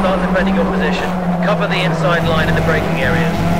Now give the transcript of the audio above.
start defending your position. Cover the inside line in the braking areas.